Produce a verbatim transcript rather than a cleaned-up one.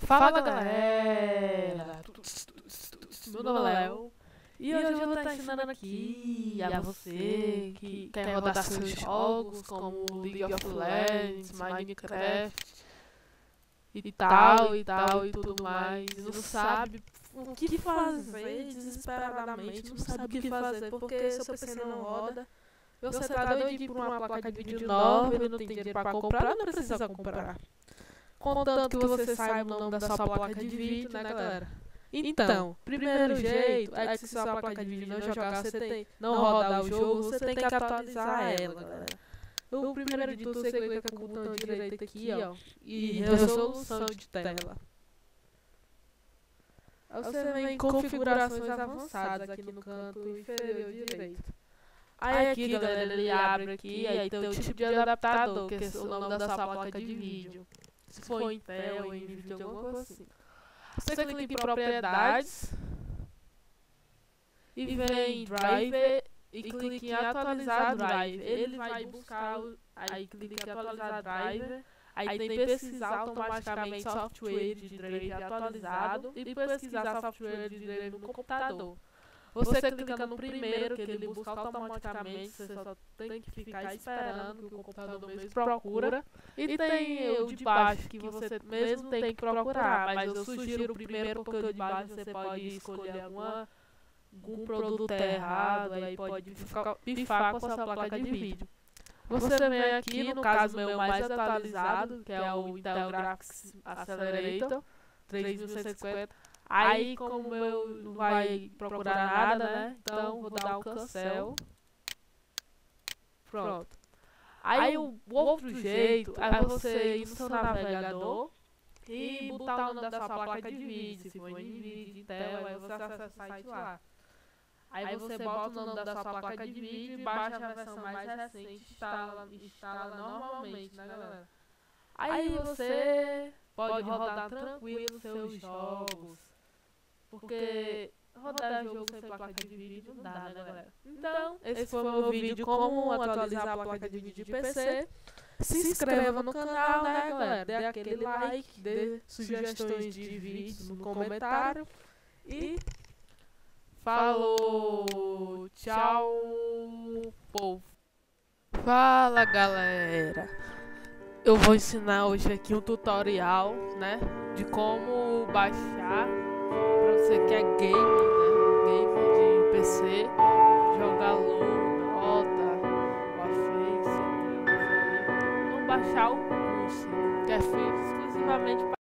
Fala galera, meu nome é Léo e hoje eu vou estar ensinando aqui a você que quer rodar seus jogos como League of Legends, Minecraft e tal e tal e tudo mais, e não sabe o que fazer desesperadamente, não sabe o que fazer porque seu P C não roda, você tá doido por uma placa de vídeo nova e não tem dinheiro para comprar, não precisa comprar. Contanto que você saiba o nome da sua placa de vídeo, né, galera? Então, primeiro jeito é que se sua placa de vídeo não jogar, você tem, não rodar o jogo, você tem que atualizar ela, galera. O primeiro de tudo, você clica com o botão direito aqui, ó, e resolução de tela. Aí você vem em configurações avançadas aqui no canto inferior direito. Aí aqui, galera, ele abre aqui, aí tem o tipo de adaptador, que é o nome da sua placa de vídeo. Se for Intel ou Nvidia, alguma coisa assim. Você clica em propriedades e vem em driver e clica em atualizar driver. Ele vai buscar, o, aí clica em atualizar driver, aí tem pesquisar automaticamente software de drive atualizado e pesquisar software de drive no computador. Você clica no primeiro, que ele busca automaticamente, você só tem que ficar esperando que o computador mesmo procura. E tem o de baixo, que você mesmo tem que procurar, mas eu sugiro o primeiro porque o de baixo você pode escolher alguma, algum produto errado, aí pode pifar, pifar com a sua placa de vídeo. Você vem aqui, no caso meu mais atualizado, que é o Intel Graphics Accelerator três mil seiscentos e cinquenta. Aí, como o meu não vai procurar nada, né? Então, vou dar um cancel. Pronto. Aí, o outro jeito é você ir no seu navegador e botar o nome da sua placa de vídeo. Se for Nvidia, Intel, aí você acessa o site lá. Aí você bota o nome da sua placa de vídeo e baixa a versão mais recente. Instala, instala normalmente, né, galera? Aí você pode rodar tranquilo seus jogos. Porque rodar jogo sem placa de vídeo não dá, né, galera? Então, esse foi o meu vídeo como atualizar a placa de vídeo de P C. Se inscreva no canal, né, galera? Dê aquele like, dê sugestões de vídeos no comentário. E falou! Tchau, povo! Fala, galera! Eu vou ensinar hoje aqui um tutorial, né, de como baixar, pra você que é gamer, né, gamer de P C, jogar LOL, Dota, Warface, como baixar o curso, que é feito exclusivamente para